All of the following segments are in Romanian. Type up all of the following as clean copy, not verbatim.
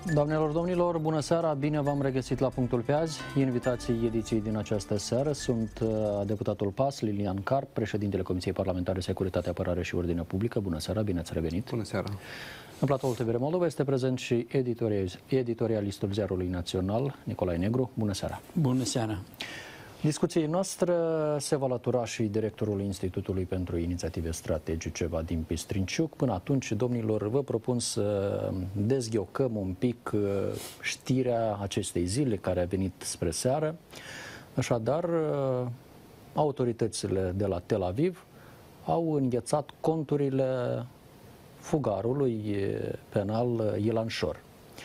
Doamnelor, domnilor, bună seara, bine v-am regăsit la punctul pe azi. Invitații ediției din această seară sunt deputatul PAS, Lilian Carp, președintele Comisiei Parlamentare Securitate, Apărare și Ordine Publică. Bună seara, bine ați revenit. Bună seara. În platoul TVR Moldova este prezent și editorialistul Ziarului Național, Nicolae Negru. Bună seara. Bună seara. Discuției noastre se va alătura și directorul Institutului pentru Inițiative Strategice, Vadim Pistrinciuc. Până atunci, domnilor, vă propun să dezghiocăm un pic știrea acestei zile care a venit spre seară. Așadar, autoritățile de la Tel Aviv au înghețat conturile fugarului penal Ilan Shor.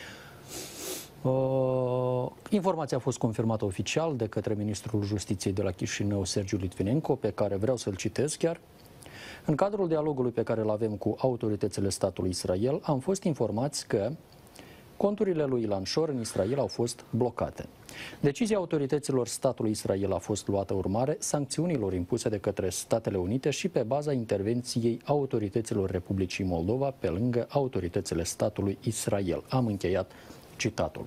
Informația a fost confirmată oficial de către ministrul Justiției de la Chișinău, Sergiu Litvinenko, pe care vreau să-l citesc chiar. În cadrul dialogului pe care îl avem cu autoritățile statului Israel, am fost informați că conturile lui Ilan Shor în Israel au fost blocate. Decizia autorităților statului Israel a fost luată urmare sancțiunilor impuse de către Statele Unite și pe baza intervenției autorităților Republicii Moldova pe lângă autoritățile statului Israel. Am încheiat citatul.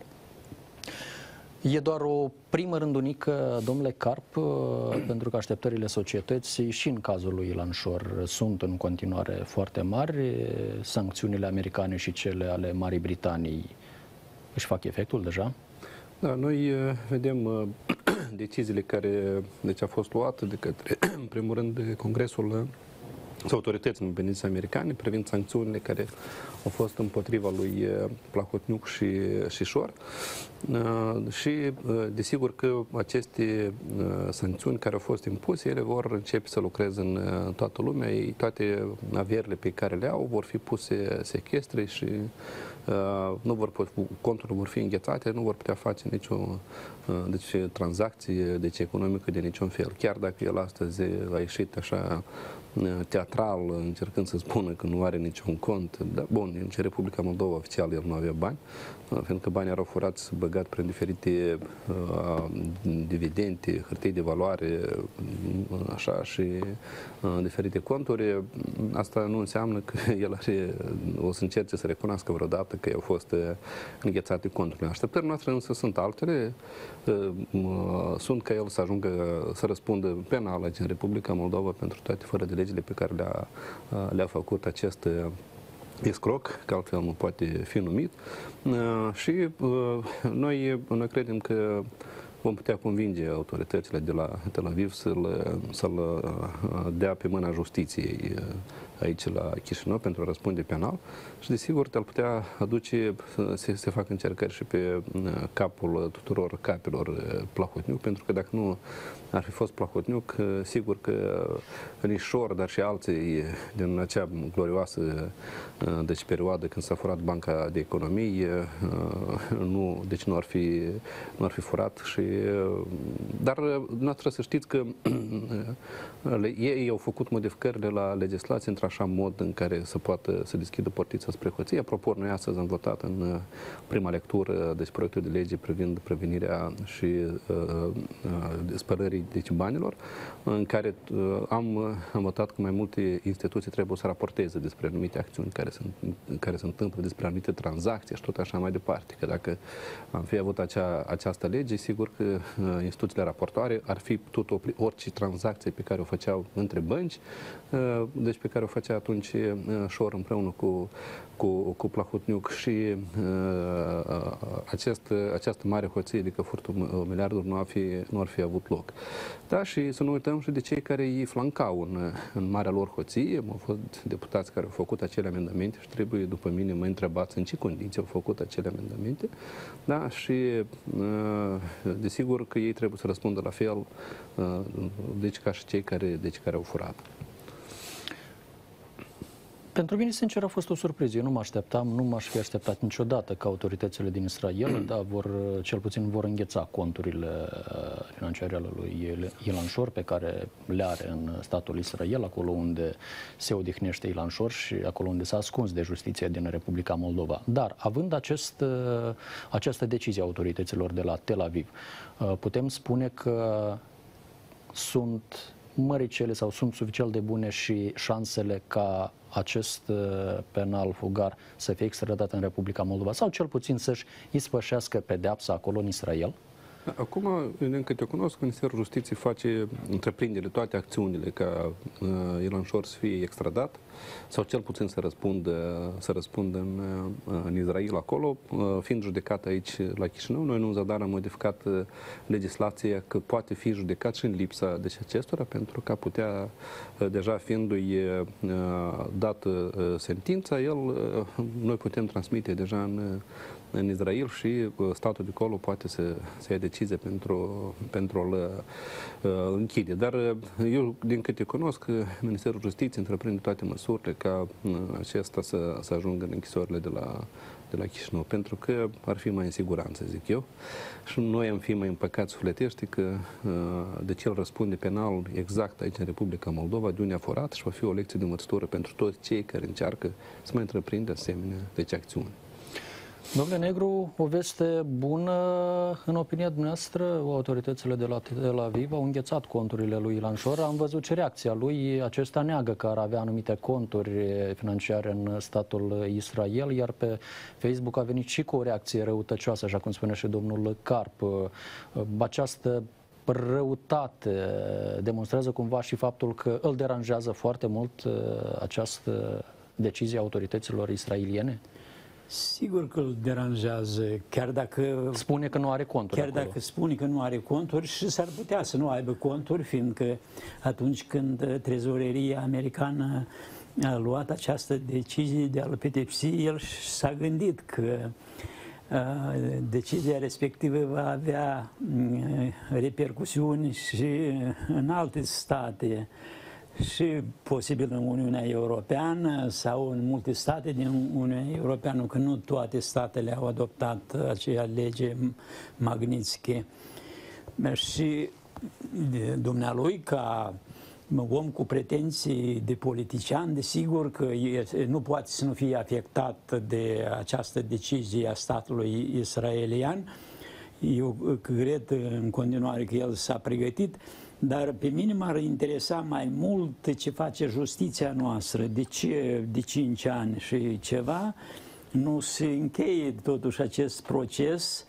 E doar o primă rândunică, domnule Carp, pentru că așteptările societății și în cazul lui Ilan Shor sunt în continuare foarte mari. Sancțiunile americane și cele ale Marii Britanii își fac efectul deja? Da, noi vedem deciziile care au fost luate de către, în primul rând, de Congresul sau autoritățile independențe americane privind sancțiunile care au fost împotriva lui Plahotniuc și Shor. Și desigur că aceste sancțiuni care au fost impuse, ele vor începe să lucreze în toată lumea. Toate averile pe care le au vor fi puse sechestre și conturile vor fi înghețate, nu vor putea face nicio tranzacție economică de niciun fel. Chiar dacă el astăzi a ieșit așa teatral, încercând să spună că nu are niciun cont. Dar, bun, în Republica Moldova oficial el nu avea bani, pentru că banii erau furați, băgat prin diferite dividende, hârtii de valoare, așa, și diferite conturi. Asta nu înseamnă că el o să încerce să recunoască vreodată că au fost înghețate conturile. Așteptările noastre însă sunt altele. Sunt ca el să ajungă să răspundă penal aici în Republica Moldova pentru toate fără de legile pe care le-a făcut acest escroc, că altfel nu poate fi numit. Și noi credem că vom putea convinge autoritățile de la Tel Aviv să-l dea pe mâna justiției aici la Chișinău pentru a răspunde penal și desigur te-ar putea aduce să se facă încercări și pe capul tuturor capilor Plahotniuc, pentru că dacă nu ar fi fost Plahotniuc, sigur că Shor, dar și alții din acea glorioasă perioadă când s-a furat Banca de Economie, nu ar fi furat dar noastră să știți că ei au făcut modificările la legislație într-așa mod în care să poată să deschidă portița spre hoție. Apropo, noi astăzi am votat în prima lectură proiectul de lege privind prevenirea și spălării banilor, în care am votat că mai multe instituții trebuie să raporteze despre anumite acțiuni care se întâmplă, despre anumite tranzacții și tot așa mai departe. Că dacă am fi avut această lege, sigur că instituțiile raportoare ar fi orice tranzacție pe care o făceau între bănci, deci pe care o făcea atunci Shor împreună cu Plahotniuc și această mare hoție, adică furtul miliarduri, nu ar fi avut loc. Da, și să nu uităm și de cei care îi flancau în marea lor hoție. Au fost deputați care au făcut acele amendamente și trebuie, după mine, mă întrebați în ce condiții au făcut acele amendamente. Da, și desigur că ei trebuie să răspundă la fel, deci ca și cei care au furat. Pentru mine, sincer, a fost o surpriză. Eu nu m-aș fi așteptat niciodată că autoritățile din Israel, cel puțin vor îngheța conturile financiare ale lui Ilan Shor, pe care le are în statul Israel, acolo unde se odihnește Ilan Shor și acolo unde s-a ascuns de justiție din Republica Moldova. Dar, având această decizie a autorităților de la Tel Aviv, putem spune că sunt măricele sau sunt suficient de bune și șansele ca acest penal fugar să fie extradat în Republica Moldova sau cel puțin să-și ispășească pedeapsa acolo în Israel? Acum, din câte cunosc, Ministerul Justiției face întreprindere toate acțiunile ca Ilan Șor să fie extradat sau cel puțin să răspundă în Israel acolo, fiind judecat aici la Chișinău. Noi în Zadar am modificat legislația că poate fi judecat și în lipsa deci acestora, pentru că putea, deja fiindu-i dată sentința, noi putem transmite deja în Israel și statul de acolo poate să ia decizie pentru a-l închide. Dar eu, din câte cunosc, Ministerul Justiției întreprinde toate măsurile ca acesta să ajungă în închisorile de la Chișinău, pentru că ar fi mai în siguranță, zic eu. Și noi am fi mai împăcați sufletești că de ce el răspunde penal exact aici în Republica Moldova, de unde a furat, și va fi o lecție de învățătură pentru toți cei care încearcă să mai întreprindă asemenea deci acțiuni. Domnule Negru, o veste bună, în opinia dumneavoastră, autoritățile de la Tel Aviv au înghețat conturile lui Ilan Șor. Am văzut și reacția lui, acesta neagă că ar avea anumite conturi financiare în statul Israel, iar pe Facebook a venit și cu o reacție răutăcioasă, așa cum spune și domnul Carp. Această răutate demonstrează cumva și faptul că îl deranjează foarte mult această decizie a autorităților israeliene? Sigur că îl deranjează, chiar dacă spune că nu are conturi. Chiar dacă spune că nu are conturi, și s-ar putea să nu aibă conturi, fiindcă atunci când trezoreria americană a luat această decizie de a-l pedepsi, el s-a gândit că decizia respectivă va avea repercusiuni și în alte state, și posibil în Uniunea Europeană sau în multe state din Uniunea Europeană, că nu toate statele au adoptat aceea lege Magnitsky. Și dumnealui, ca om cu pretenții de politician, desigur că nu poate să nu fie afectat de această decizie a statului israelian. Eu cred în continuare că el s-a pregătit, dar pe mine m-ar interesa mai mult ce face justiția noastră, de ce de 5 ani și ceva nu se încheie totuși acest proces.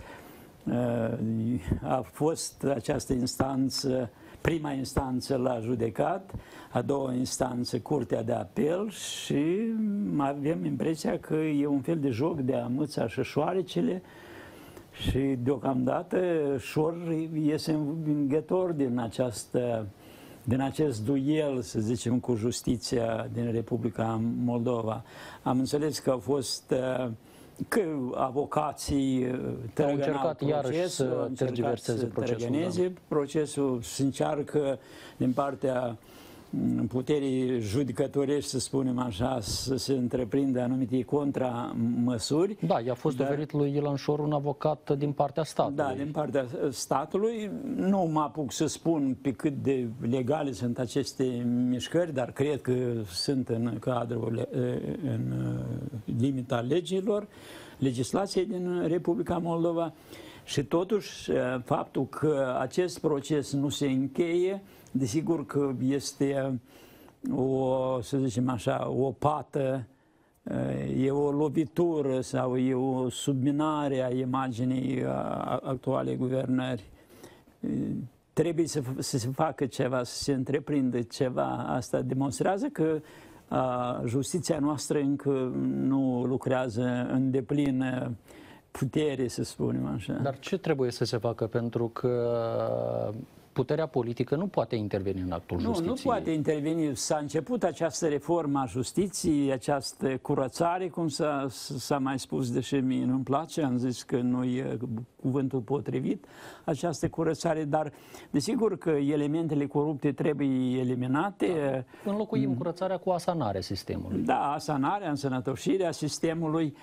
A fost această instanță, prima instanță la judecat, a doua instanță Curtea de Apel, și avem impresia că e un fel de joc de amâța și șoarecele. Și deocamdată Șor iese învingător din acest duel, să zicem, cu justiția din Republica Moldova. Am înțeles că au fost că avocații încercat iarăși să tergiverseze procesul. Procesul se încearcă din partea puterii judecătorești, să spunem așa, să se întreprindă anumite contramăsuri. Da, i-a fost oferit lui Ilan Șor un avocat din partea statului. Da, din partea statului. Nu mă apuc să spun pe cât de legale sunt aceste mișcări, dar cred că sunt în cadrul, în limita legilor, legislației din Republica Moldova. Și totuși, faptul că acest proces nu se încheie, desigur că este să zicem așa, o pată, e o lovitură sau e o subminare a imaginii actualei guvernări. Trebuie să se facă ceva, să se întreprindă ceva. Asta demonstrează că justiția noastră încă nu lucrează în deplină putere, să spunem așa. Dar ce trebuie să se facă? Pentru că puterea politică nu poate interveni în actul justiției. Nu poate interveni. S-a început această reformă a justiției, această curățare, cum s-a mai spus, deși mie nu-mi place, am zis că nu e cuvântul potrivit, această curățare, dar desigur că elementele corupte trebuie eliminate. Da. Înlocuim curățarea cu asanarea sistemului. Da, asanarea, însănătoșirea sistemului.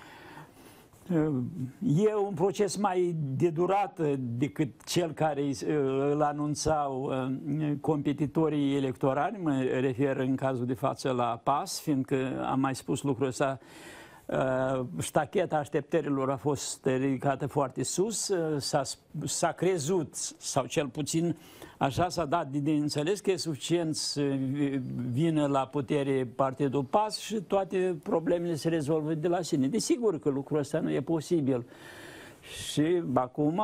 E un proces mai de durată decât cel care îl anunțau competitorii electorali, mă refer în cazul de față la PAS, fiindcă am mai spus lucrul ăsta, Ștacheta așteptărilor a fost ridicată foarte sus, s-a crezut, sau cel puțin așa s-a dat de înțeles că e suficient să vină la putere Partidul PAS și toate problemele se rezolvă de la sine. Desigur că lucrul ăsta nu e posibil. Și acum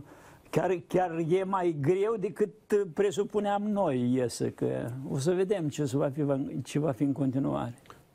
chiar e mai greu decât presupuneam noi, iese, că o să vedem ce va fi în continuare.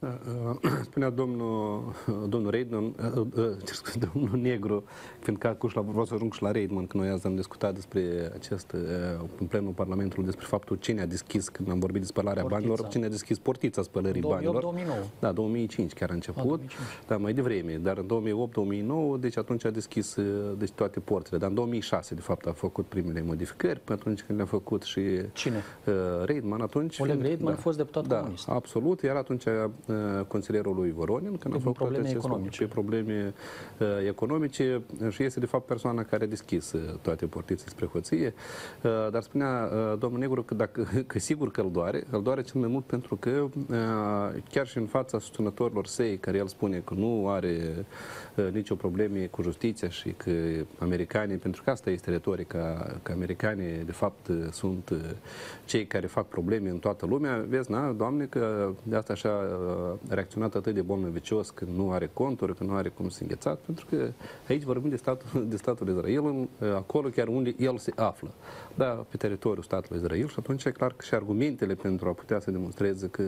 Spunea domnul Reitman, domnul Negru, fiindcă vreau să ajung și la Reitman, că noi azi am discutat despre acest, în plenul Parlamentului, despre faptul cine a deschis, când am vorbit de spălarea banilor, cine a deschis portița spălării banilor. 2009. Da, 2005 chiar a început, dar mai devreme, dar în 2008-2009, deci atunci a deschis deci, toate porțile, dar în 2006, de fapt, a făcut primele modificări, pe atunci când le-a făcut și cine? Reitman, atunci. Oleg Reitman a fost deputat comunist. Da, absolut, iar atunci consilierul lui Voronin, când a făcut probleme economice. Probleme economice și este de fapt persoana care a deschis toate portițele spre hoție. Dar spunea domnul Negru că sigur că îl doare cel mai mult pentru că chiar și în fața susținătorilor săi, care el spune că nu are nicio probleme cu justiția și că americanii, pentru că asta este retorica, că americanii de fapt sunt cei care fac probleme în toată lumea, vezi, na, Doamne, că de asta așa reacționat atât de bolnăvicios că nu are conturi, că nu are cum să înghețat, pentru că aici vorbim de statul Israel, acolo chiar unde el se află, da, pe teritoriul statului Israel și atunci e clar că și argumentele pentru a putea să demonstreze că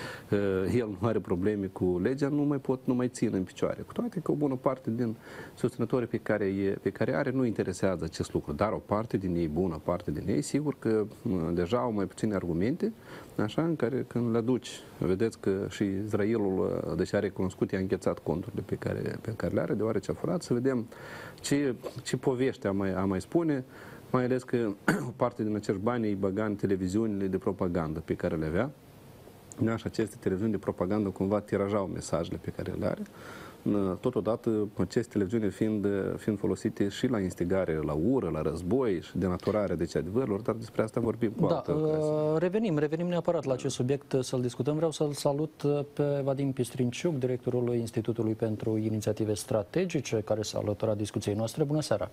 el nu are probleme cu legea nu mai țin în picioare. Cu toate că o bună parte din susținătorii pe care are nu interesează acest lucru, dar o parte din ei, bună parte din ei, sigur că deja au mai puține argumente, așa, în care când le aduci, vedeți că și Israelul, deși a recunoscut, i-a înghețat conturile pe care le are, deoarece a furat, să vedem ce povești a mai spune, mai ales că o parte din acești bani îi băga în televiziunile de propagandă pe care le avea. Și aceste televiziuni de propagandă cumva tirajau mesajele pe care le are. Totodată, aceste televiziuni fiind folosite și la instigare, la ură, la război și denaturare de adevărurilor, dar despre asta vorbim cu altă ocazie. Revenim neapărat la acest subiect să-l discutăm. Vreau să-l salut pe Vadim Pistrinciuc, directorul Institutului pentru Inițiative Strategice, care s-a alăturat discuției noastre. Bună seara!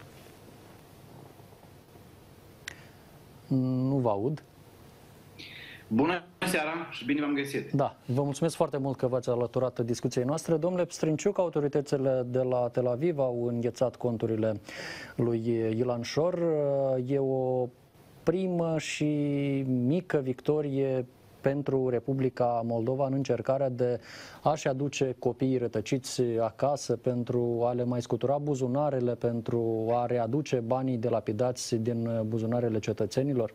Nu vă aud. Bună seara și bine v-am găsit! Da, vă mulțumesc foarte mult că v-ați alăturat discuției noastre. Domnule Pistrinciuc, autoritățile de la Tel Aviv au înghețat conturile lui Ilan Shor. E o primă și mică victorie pentru Republica Moldova în încercarea de a-și aduce copiii rătăciți acasă, pentru a le mai scutura buzunarele, pentru a readuce banii dilapidați din buzunarele cetățenilor?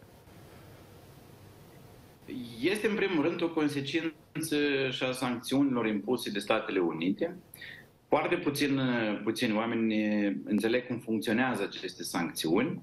Este în primul rând o consecință și a sancțiunilor impuse de Statele Unite. Foarte puțini oameni înțeleg cum funcționează aceste sancțiuni.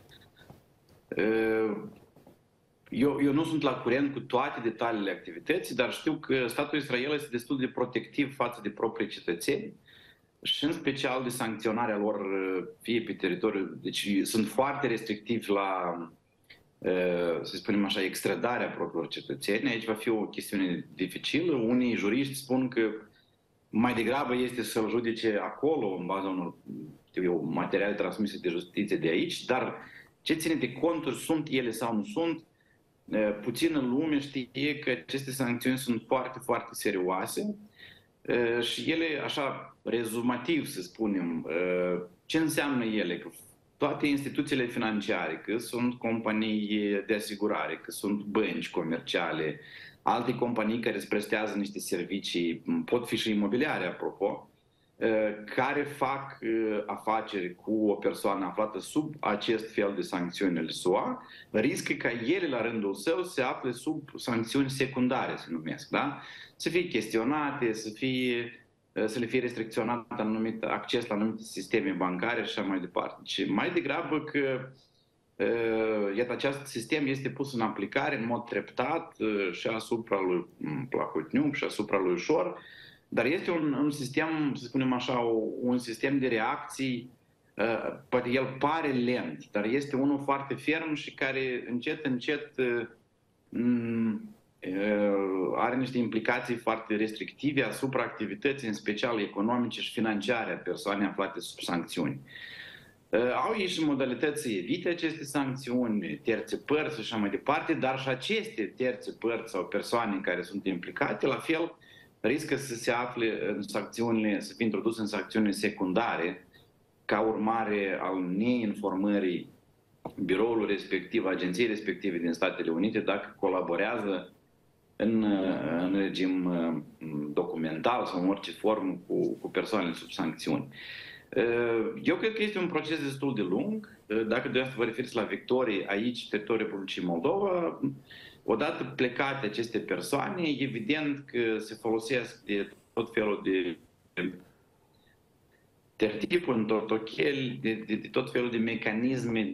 Eu nu sunt la curent cu toate detaliile activității, dar știu că statul Israel este destul de protectiv față de proprii cetățeni și în special de sancționarea lor fie pe teritoriul. Deci sunt foarte restrictivi la, să spunem așa, extradarea propriilor cetățeni. Aici va fi o chestiune dificilă. Unii juriști spun că mai degrabă este să-l judece acolo, în baza unor materiale transmise de justiție de aici, dar ce ține de conturi, sunt ele sau nu sunt, puțină lume știe că aceste sancțiuni sunt foarte, foarte serioase și ele, așa, rezumativ să spunem, ce înseamnă ele? Că toate instituțiile financiare, că sunt companii de asigurare, că sunt bănci comerciale, alte companii care îți prestează niște servicii, pot fi și imobiliare, apropo, care fac afaceri cu o persoană aflată sub acest fel de sancțiuni ale SUA, riscă ca ele, la rândul său, se afle sub sancțiuni secundare, se numesc, da? Să fie chestionate, să le fie restricționat anumit acces la anumite sisteme bancare și așa mai departe. Și mai degrabă că iată, acest sistem este pus în aplicare în mod treptat și asupra lui Plahotniuc și asupra lui Shor, dar este un sistem, să spunem așa, un sistem de reacții, poate el pare lent, dar este unul foarte ferm și care încet are niște implicații foarte restrictive asupra activității, în special economice și financiare a persoanei aflate sub sancțiuni. Au ei și modalități să evite aceste sancțiuni, terțe părți și așa mai departe, dar și aceste terțe părți sau persoane care sunt implicate, la fel, riscă să se afle în sancțiunile, să fie introduse în sancțiunile secundare, ca urmare al neinformării biroului respectiv, agenției respective din Statele Unite, dacă colaborează în regim documental sau în orice formă cu persoanele sub sancțiuni. Eu cred că este un proces destul de lung. Dacă dumneavoastră vă referiți la victorii aici, pe teritoriul Republicii Moldova, odată plecate aceste persoane, evident că se folosesc de tot felul de tertipuri, întortocheli, de tot felul de mecanisme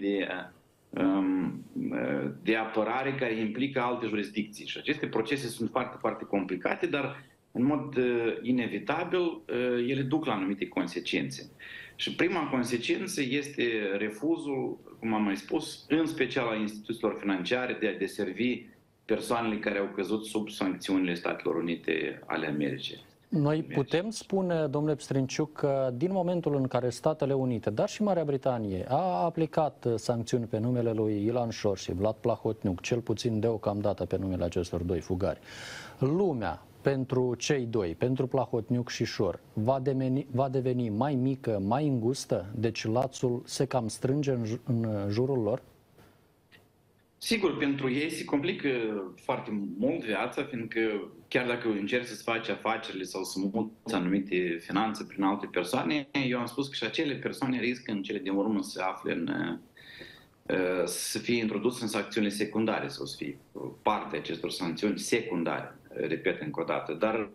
de apărare care implică alte jurisdicții. Și aceste procese sunt foarte, foarte complicate, dar în mod inevitabil ele duc la anumite consecințe. Și prima consecință este refuzul, cum am mai spus, în special a instituțiilor financiare de a deservi persoanele care au căzut sub sancțiunile Statelor Unite ale Americii. Noi putem spune, domnule Pstrinciuc, că din momentul în care Statele Unite, dar și Marea Britanie, a aplicat sancțiuni pe numele lui Ilan Șor și Vlad Plahotniuc, cel puțin deocamdată pe numele acestor doi fugari, lumea pentru cei doi, pentru Plahotniuc și Șor, va deveni mai mică, mai îngustă? Deci lațul se cam strânge în jurul lor? Sigur, pentru ei se complică foarte mult viața, fiindcă chiar dacă încerci să-ți faci afacerile sau să muți anumite finanțe prin alte persoane, eu am spus că și acele persoane riscă în cele din urmă să se afle să fie introduse în sancțiunile secundare sau să fie parte acestor sancțiuni secundare, repet încă o dată. Dar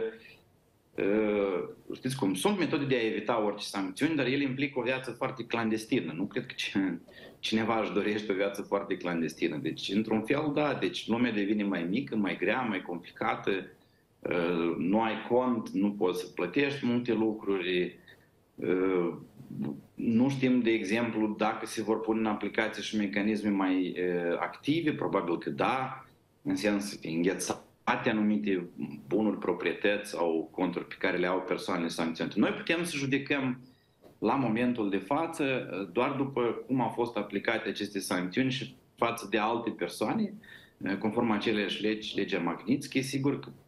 știți cum, sunt metode de a evita orice sancțiuni, dar ele implică o viață foarte clandestină. Nu cred că cineva își dorește o viață foarte clandestină. Deci, într-un fel, da, deci lumea devine mai mică, mai grea, mai complicată, nu ai cont, nu poți să plătești multe lucruri. Nu știm, de exemplu, dacă se vor pune în aplicație și mecanisme mai active, probabil că da, în sens să fie înghețate anumite bunuri, proprietăți sau conturi pe care le au persoanele sancționate. Noi putem să judecăm la momentul de față doar după cum au fost aplicate aceste sancțiuni și față de alte persoane, conform aceleași legi, legea Magnitsky. Sigur că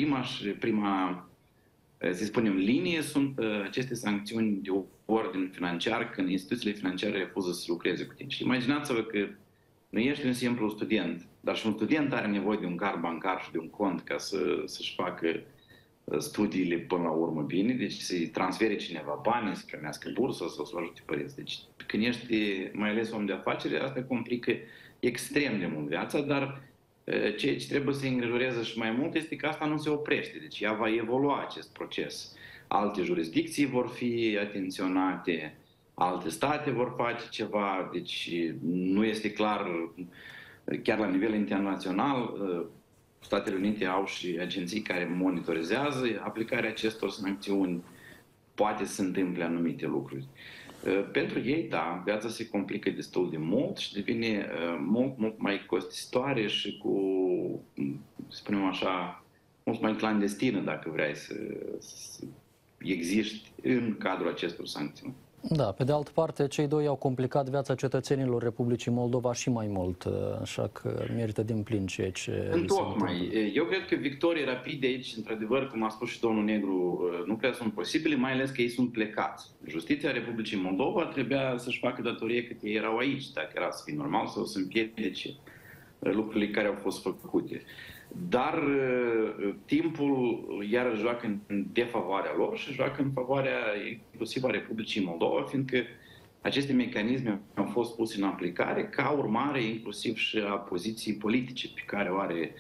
prima, să spunem, linie sunt aceste sancțiuni de ordin financiar, când instituțiile financiare refuză să lucreze cu tine. Și imaginați-vă că nu ești un simplu student, dar și un student are nevoie de un card bancar și de un cont ca să-și facă studiile până la urmă bine, deci să-i transfere cineva bani, să primească bursă sau să-l ajute părinți. Deci când ești mai ales om de afaceri, asta complică extrem de mult viața, dar ceea ce trebuie să-i îngrijoreze și mai mult este că asta nu se oprește, deci ea va evolua acest proces. Alte jurisdicții vor fi atenționate, alte state vor face ceva, deci nu este clar, chiar la nivel internațional, Statele Unite au și agenții care monitorizează aplicarea acestor sancțiuni, poate să se întâmple anumite lucruri. Pentru ei, da, viața se complică destul de mult și devine mult mai costisitoare și cu, să spunem așa, mult mai clandestină, dacă vrei să existi în cadrul acestor sancțiuni. Da, pe de altă parte, cei doi au complicat viața cetățenilor Republicii Moldova și mai mult, așa că merită din plin ceea ce... Întocmai. Eu cred că victorii rapide aici, într-adevăr, cum a spus și domnul Negru, nu prea sunt posibile, mai ales că ei sunt plecați. Justiția Republicii Moldova trebuia să-și facă datorie cât ei erau aici, dacă era să fie normal sau să împiedice lucrurile care au fost făcute. Dar timpul iarăși joacă în defavoarea lor și joacă în favoarea inclusiv a Republicii Moldova, fiindcă aceste mecanisme au fost puse în aplicare ca urmare inclusiv și a poziției politice pe care o are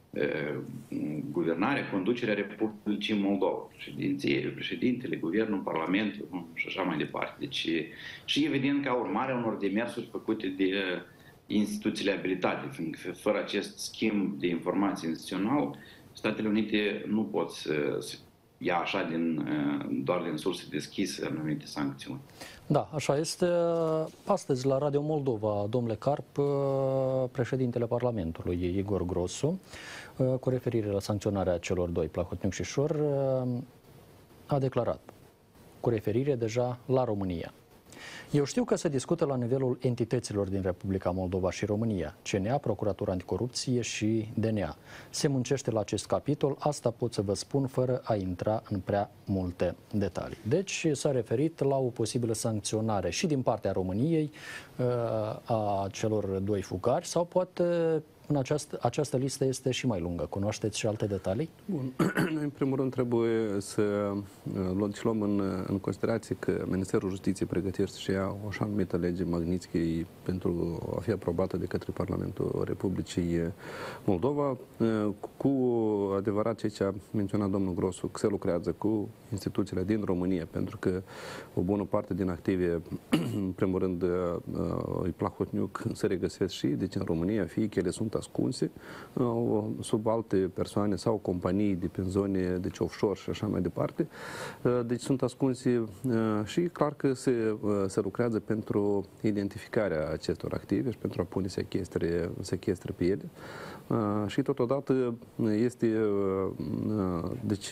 guvernarea, conducerea Republicii Moldova, președintele, guvernul, parlamentul și așa mai departe. Deci, și evident ca urmare a unor demersuri făcute de instituțiile abilitate, fiindcă fără acest schimb de informații instituțional, Statele Unite nu pot să ia așa doar din surse deschise anumite sancțiuni. Da, așa este. Astăzi la Radio Moldova, domnule Carp, președintele Parlamentului, Igor Grosu, cu referire la sancționarea celor doi, Plahotniuc și Șor, a declarat, cu referire deja la România: eu știu că se discută la nivelul entităților din Republica Moldova și România, CNA, Procuratura Anticorupție și DNA. Se muncește la acest capitol, asta pot să vă spun fără a intra în prea multe detalii. Deci s-a referit la o posibilă sancționare și din partea României a celor doi fugari, sau poate această listă este și mai lungă. Cunoașteți și alte detalii? Bun. Noi, în primul rând, trebuie să luăm în considerație că Ministerul Justiției pregătește și ea o așa numită lege Magnitsky pentru a fi aprobată de către Parlamentul Republicii Moldova. Cu adevărat, ceea ce a menționat domnul Grosu, că se lucrează cu instituțiile din România, pentru că o bună parte din active, în primul rând, îi Plahotniuc, se regăsesc și deci în România, fie că ele sunt ascunse sub alte persoane sau companii de pe zone, deci offshore și așa mai departe. Deci sunt ascunse și clar că se lucrează pentru identificarea acestor active și pentru a pune sechestre pe ele. Și totodată este deci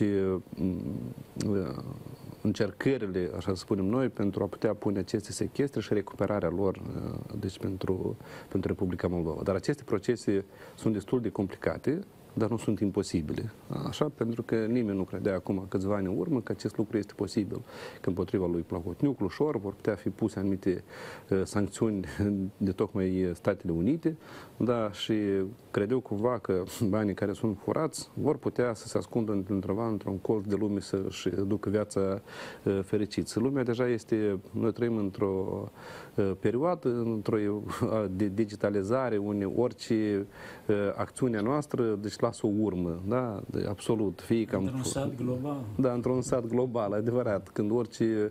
încercările, așa să spunem noi, pentru a putea pune aceste sechestre și recuperarea lor, deci pentru Republica Moldova. Dar aceste procese sunt destul de complicate, dar nu sunt imposibile. Așa, pentru că nimeni nu credea acum, câțiva ani în urmă, că acest lucru este posibil. Că împotriva lui Plahotniuc, lui Șor, vor putea fi puse anumite sancțiuni de tocmai Statele Unite, da, și credeau cumva că banii care sunt furați vor putea să se ascundă undeva într-un colț de lume să-și ducă viața fericită. Lumea deja este, noi trăim într-o perioadă, de digitalizare, unde orice acțiune noastră, deci lasă o urmă, da, absolut. Fie că într-un sat global. Da, într-un sat global, adevărat. Când orice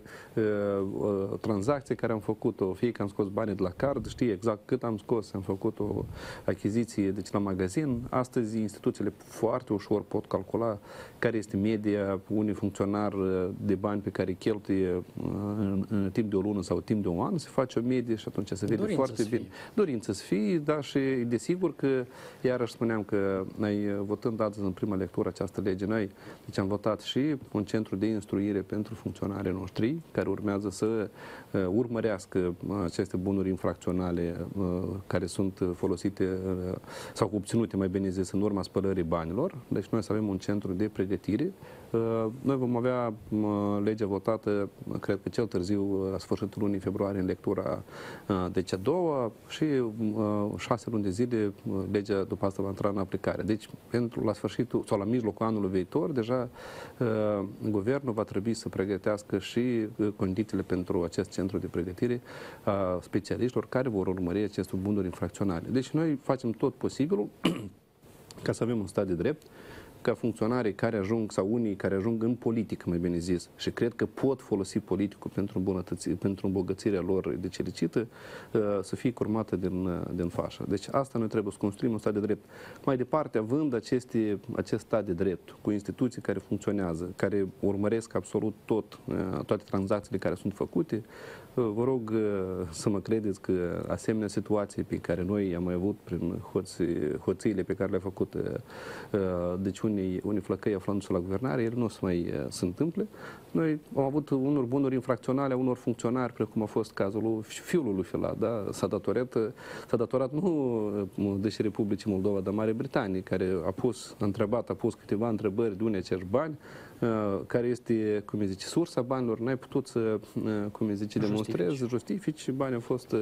tranzacție care am făcut-o, fie că am scos banii de la card, știi exact cât am scos, am făcut o achiziție, deci la magazin. Astăzi instituțiile foarte ușor pot calcula care este media unui funcționar de bani pe care îi cheltuie în timp de o lună sau timp de un an, se face o medie și atunci se vede foarte bine. Dorință să fie, da, și desigur că, iarăși spuneam că noi, votând astăzi în prima lectură această lege, noi deci am votat și un centru de instruire pentru funcționarii noștri, care urmează să urmărească aceste bunuri infracționale care sunt folosite sau obținute, mai bine zis, în urma spălării banilor. Deci noi să avem un centru de pregătire. Noi vom avea legea votată, cred că cel târziu, la sfârșitul lunii februarie, în lectura deci a doua, și 6 luni de zile legea după asta va intra în aplicare. Deci, la sfârșitul sau la mijlocul anului viitor, deja guvernul va trebui să pregătească și condițiile pentru acest centru de pregătire a specialiștilor care vor urmări aceste bunuri infracționale. Deci noi facem tot posibilul ca să avem un stat de drept, ca funcționarii care ajung, sau unii care ajung în politică, mai bine zis, și cred că pot folosi politicul pentru îmbogățirea lor de celicită, să fie curmată din fașă. Deci asta noi trebuie să construim un stat de drept. Mai departe, având acest stat de drept, cu instituții care funcționează, care urmăresc absolut toate tranzacțiile care sunt făcute, vă rog să mă credeți că asemenea situații pe care noi am mai avut prin hoțiile pe care le-a făcut deci unii flăcăi aflându-se la guvernare, ele nu se întâmple. Noi am avut unor bunuri infracționale a unor funcționari, precum a fost cazul fiului lui Filat, da? S-a datorat nu deși Republicii Moldova, dar Marea Britanie, care a pus câteva întrebări de unde acești bani, care este, cum zice, sursa banilor, n-ai putut să, cum zice, demonstrezi, justifici și banii au fost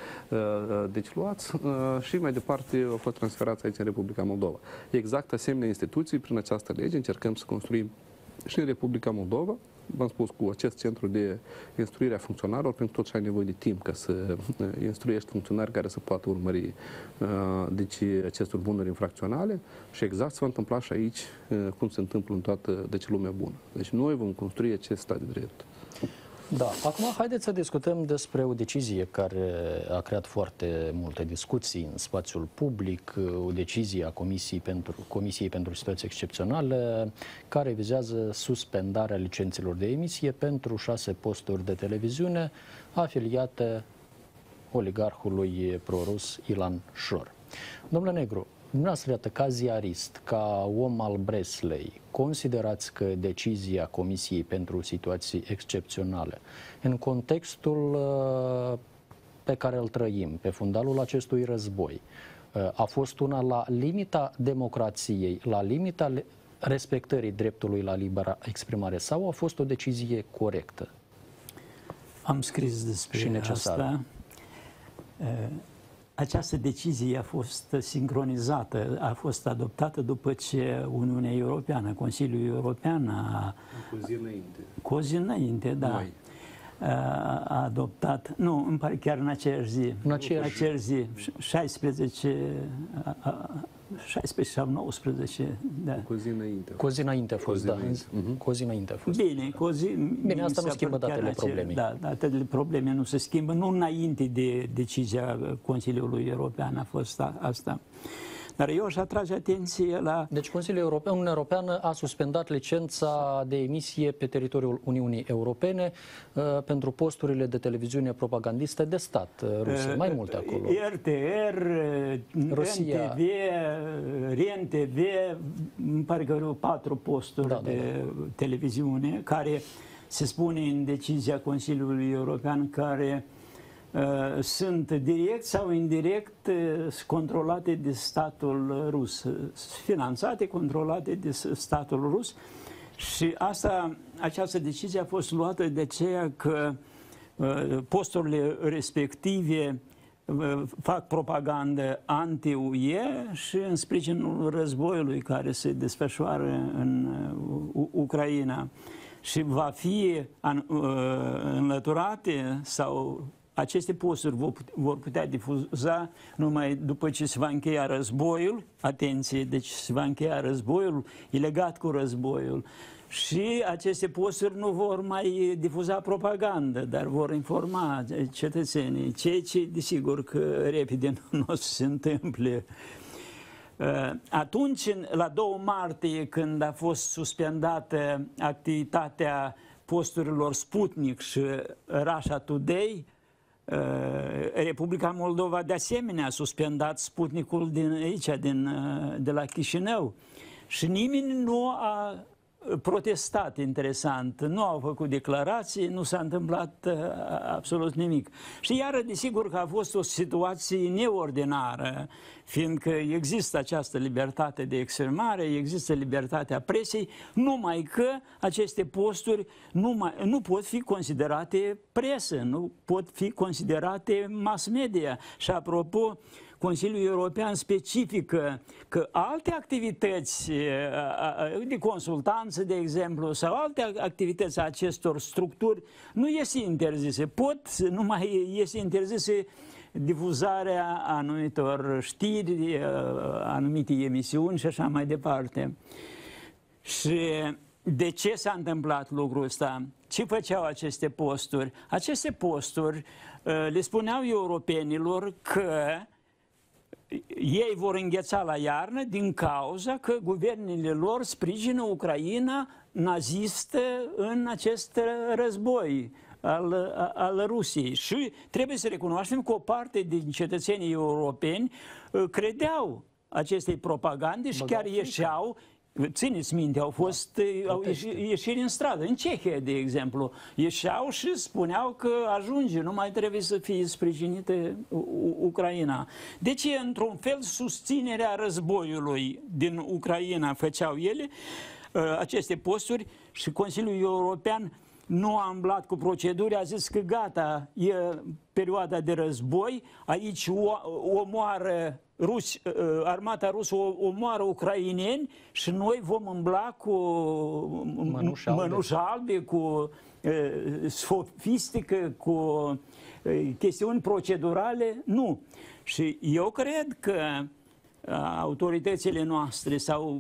deci luați și mai departe au fost transferați aici în Republica Moldova. Exact asemenea instituții, prin această lege, încercăm să construim și în Republica Moldova, v-am spus, cu acest centru de instruire a funcționarilor, pentru tot ce ai nevoie de timp ca să instruiești funcționari care să poată urmări deci acestor bunuri infracționale și exact se va întâmpla și aici cum se întâmplă în toată lumea bună. Deci noi vom construi acest stat de drept. Da, acum haideți să discutăm despre o decizie care a creat foarte multe discuții în spațiul public, o decizie a Comisiei pentru Situații Excepționale care vizează suspendarea licențelor de emisie pentru 6 posturi de televiziune afiliate oligarhului prorus Ilan Shor. Domnule Negru, dumneavoastră, iată, ca ziarist, ca om al Breslei, considerați că decizia Comisiei pentru Situații Excepționale, în contextul pe care îl trăim, pe fundalul acestui război, a fost una la limita democrației, la limita respectării dreptului la libera exprimare, sau a fost o decizie corectă? Am scris despre asta. Această decizie a fost sincronizată, a fost adoptată după ce Uniunea Europeană, Consiliul European cu o zi înainte, da, a adoptat, nu, îmi pare chiar în aceeași zi, în aceeași zi, 16 sau 19, da. Cu o zi înainte. Cu o zi înainte a fost, da. Cu o zi înainte a fost. Bine, cu o zi... Bine, asta nu schimbă datele problemei. Da, datele probleme nu se schimbă, nu înainte de decizia Consiliului European a fost asta. Dar eu aș atrage atenție la... Deci Consiliul European, Uniunea Europeană a suspendat licența de emisie pe teritoriul Uniunii Europene pentru posturile de televiziune propagandiste de stat ruse, mai multe acolo. RTR, Rusia. NTV, REN-TV, îmi pare că au 4 posturi de televiziune care se spune în decizia Consiliului European care sunt direct sau indirect controlate de statul rus, finanțate, controlate de statul rus. Și această decizie a fost luată de aceea că posturile respective fac propagandă anti-UE și în sprijinul războiului care se desfășoară în Ucraina. Și va fi înlăturate sau aceste posturi vor putea difuza numai după ce se va încheia războiul. Atenție, deci se va încheia războiul, e legat cu războiul. Și aceste posturi nu vor mai difuza propagandă, dar vor informa cetățenii, ceea ce, desigur, că repede nu o să se întâmple. Atunci, la 2 martie, când a fost suspendată activitatea posturilor Sputnik și Russia Today, Republica Moldova de asemenea a suspendat Sputnikul de la Chișinău și nimeni nu a protestat, interesant, nu au făcut declarații, nu s-a întâmplat absolut nimic. Și iară, desigur că a fost o situație neordinară, fiindcă există această libertate de exprimare, există libertatea presei, numai că aceste posturi nu pot fi considerate presă, nu pot fi considerate mass media. Și apropo, Consiliul European specifică că alte activități de consultanță, de exemplu, sau alte activități a acestor structuri nu este interzise. Nu mai este interzise difuzarea anumitor știri, anumite emisiuni și așa mai departe. Și de ce s-a întâmplat lucrul ăsta? Ce făceau aceste posturi? Aceste posturi le spuneau europenilor că ei vor îngheța la iarnă din cauza că guvernele lor sprijină Ucraina nazistă în acest război al Rusiei. Și trebuie să recunoaștem că o parte din cetățenii europeni credeau acestei propagande și chiar ieșeau. Țineți minte, au ieșiri în stradă, în Cehia, de exemplu, ieșeau și spuneau că ajunge, nu mai trebuie să fie sprijinită Ucraina. Deci, într-un fel, susținerea războiului din Ucraina făceau ele, aceste posturi, și Consiliul European nu a îmblat cu proceduri, a zis că gata, e perioada de război, aici omoară armata rusă omoară ucraineni și noi vom îmbla cu mănuși albe, cu sofistică, cu chestiuni procedurale. Nu. Și eu cred că autoritățile noastre sau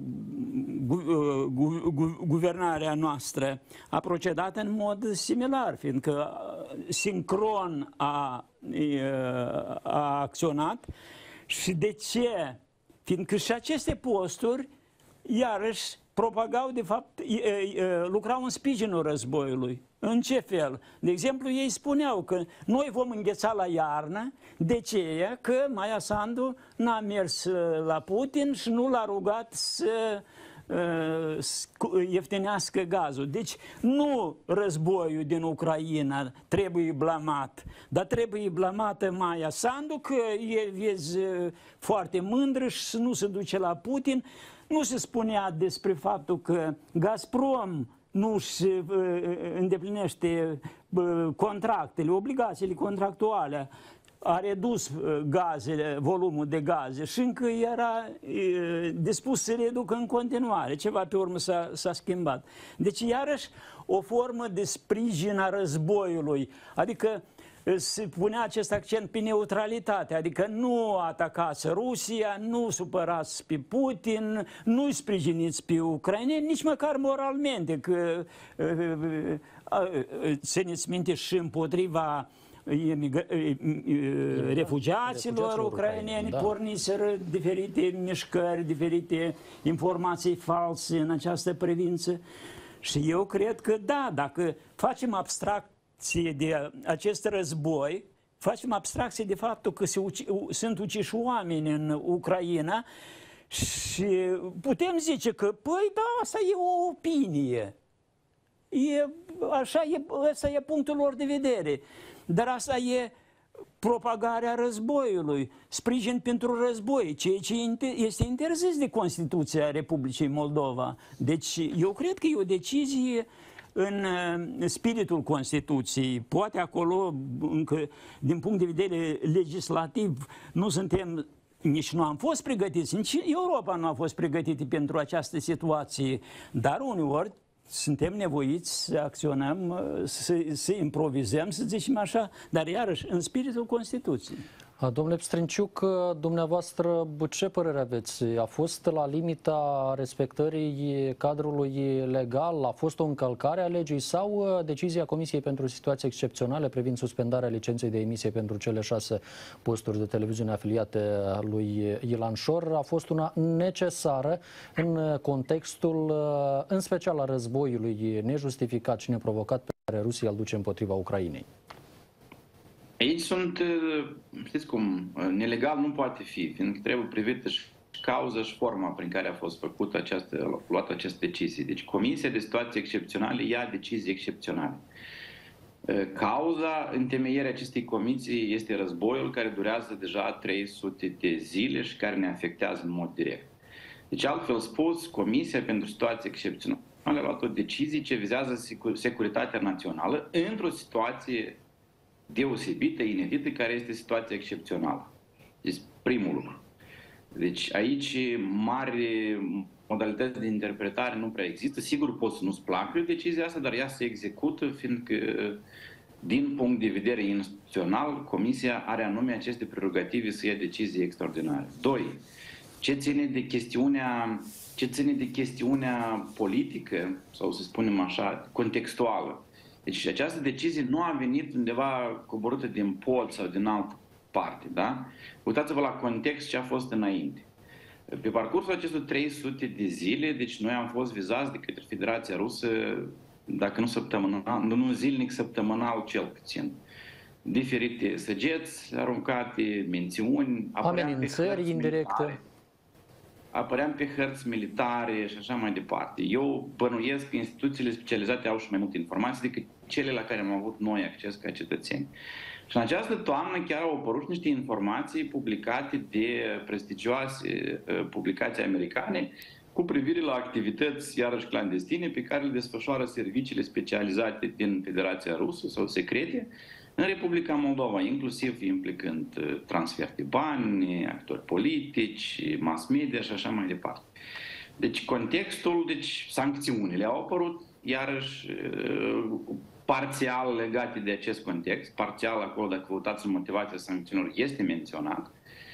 guvernarea noastră a procedat în mod similar, fiindcă sincron a acționat. Și de ce? Fiindcă și aceste posturi, iarăși, propagau, de fapt, lucrau în sprijinul războiului. În ce fel? De exemplu, ei spuneau că noi vom îngheța la iarnă, de ce? Că Maia Sandu n-a mers la Putin și nu l-a rugat să ieftinească gazul. Deci nu războiul din Ucraina trebuie blamat, dar trebuie blamată Maia Sandu că e, vezi, foarte mândră și nu se duce la Putin. Nu se spunea despre faptul că Gazprom nu își îndeplinește contractele, obligațiile contractuale, a redus volumul de gaze și încă era dispus să reducă în continuare. Ceva pe urmă s-a schimbat. Deci, iarăși, o formă de sprijin a războiului, adică se punea acest accent pe neutralitate, adică nu atacați Rusia, nu supărați pe Putin, nu-i sprijiniți pe ucraineni, nici măcar moralmente, că țineți minte și împotriva refugiaților ucraineni, da. Porniseră diferite mișcări, diferite informații false în această privință. Și eu cred că da, dacă facem abstracție de acest război, facem abstracție de faptul că sunt uciși oameni în Ucraina și putem zice că, păi da, asta e o opinie. Asta e punctul lor de vedere. Dar asta e propagarea războiului, sprijin pentru război, ceea ce este interzis de Constituția Republicii Moldova. Deci eu cred că e o decizie în spiritul Constituției. Poate acolo, încă, din punct de vedere legislativ, nu suntem, nici nu am fost pregătiți, nici Europa nu a fost pregătită pentru această situație, dar uneori suntem nevoiți să acționăm, să improvizăm, să zicem așa, dar iarăși în spiritul Constituției. Domnule Pstrânciuc, dumneavoastră ce părere aveți? A fost la limita respectării cadrului legal? A fost o încălcare a legii sau decizia Comisiei pentru Situații Excepționale privind suspendarea licenței de emisie pentru cele 6 posturi de televiziune afiliate lui Ilan Șor a fost una necesară în contextul, în special al războiului nejustificat și neprovocat pe care Rusia îl duce împotriva Ucrainei? Aici sunt, știți cum, nelegal nu poate fi, fiindcă trebuie privită și cauza și forma prin care a fost făcută luată această decizie. Deci Comisia de Situații Excepționale ia decizii excepționale. Cauza întemeierii acestei comisii este războiul care durează deja 300 de zile și care ne afectează în mod direct. Deci, altfel spus, Comisia pentru Situații Excepționale a luat o decizie ce vizează securitatea națională într-o situație deosebită, inedită, care este situația excepțională. Deci, primul lucru. Deci, aici mari modalități de interpretare nu prea există. Sigur, poți să nu-ți placă decizia asta, dar ea se execută, fiindcă, din punct de vedere instituțional, Comisia are anume aceste prerogative să ia decizii extraordinare. 2. Ce ține de chestiunea politică, sau să spunem așa, contextuală. Deci această decizie nu a venit undeva coborâtă din pod sau din altă parte, da? Uitați-vă la context ce a fost înainte. Pe parcursul acestor 300 de zile, deci noi am fost vizați de către Federația Rusă, dacă nu săptămânal, nu zilnic, săptămânal cel puțin. Diferite săgeți aruncate, mențiuni, amenințări indirecte. Apăream pe hărți militare și așa mai departe. Eu bănuiesc că instituțiile specializate au și mai multe informații decât cele la care am avut noi acces ca cetățeni. Și în această toamnă chiar au apărut niște informații publicate de prestigioase publicații americane cu privire la activități iarăși clandestine pe care le desfășoară serviciile specializate din Federația Rusă sau secrete în Republica Moldova, inclusiv implicând transfer de bani, actori politici, mass media și așa mai departe. Deci contextul, deci sancțiunile au apărut, iarăși parțial legate de acest context, parțial acolo, dacă vă uitați în motivația sancțiunilor, este menționat.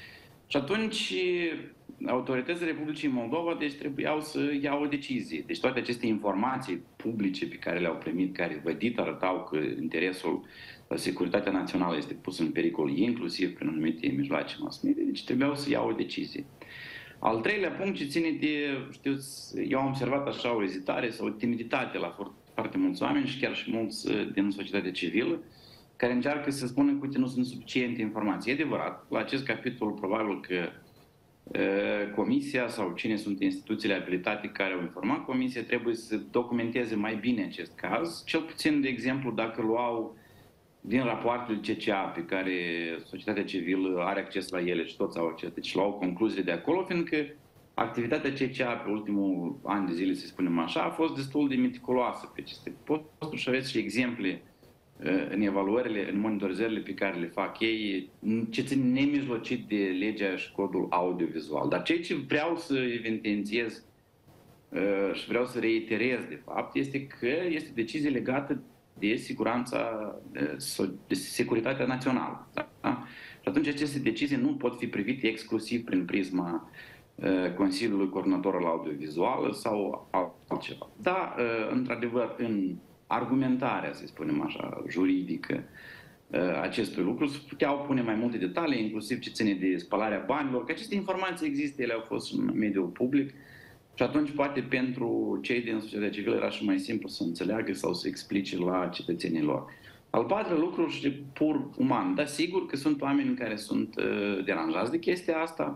Și atunci autoritățile Republicii Moldova deci trebuiau să ia o decizie. Deci toate aceste informații publice pe care le-au primit, care vădit arătau că interesul, securitatea națională este pus în pericol, inclusiv prin anumite mijloace mass media, deci trebuiau să ia o decizie. Al treilea punct ce ține de, știți, eu am observat așa o ezitare sau o timiditate la foarte mulți oameni și chiar și mulți din societatea civilă, care încearcă să spună că nu sunt suficiente informații. E adevărat, la acest capitol probabil că Comisia sau cine sunt instituțiile abilitate care au informat Comisia trebuie să documenteze mai bine acest caz, cel puțin, de exemplu, dacă luau din rapoartele CCA pe care societatea civilă are acces la ele și toți au acces, deci luau concluziile de acolo, fiindcă activitatea CCA pe ultimul an de zile, să spunem așa, a fost destul de meticuloasă pe aceste posturi și aveți și exemple în evaluările, în monitorizările pe care le fac ei, ce țin nemijlocit de legea și codul audiovizual. Dar ceea ce vreau să evidențiez și vreau să reiterez, de fapt, este că este decizie legată de siguranța, de securitatea națională. Da? Și atunci aceste decizii nu pot fi privite exclusiv prin prisma Consiliului Coordonator al Audiovizual sau altceva. Da, într-adevăr, în argumentarea, să spunem așa, juridică acestui lucru, se puteau pune mai multe detalii, inclusiv ce ține de spălarea banilor, că aceste informații există, ele au fost în mediul public și atunci poate pentru cei din societatea civilă era și mai simplu să înțeleagă sau să explice la cetățenii lor. Al patrulea lucru și pur uman, dar sigur că sunt oameni care sunt deranjați de chestia asta.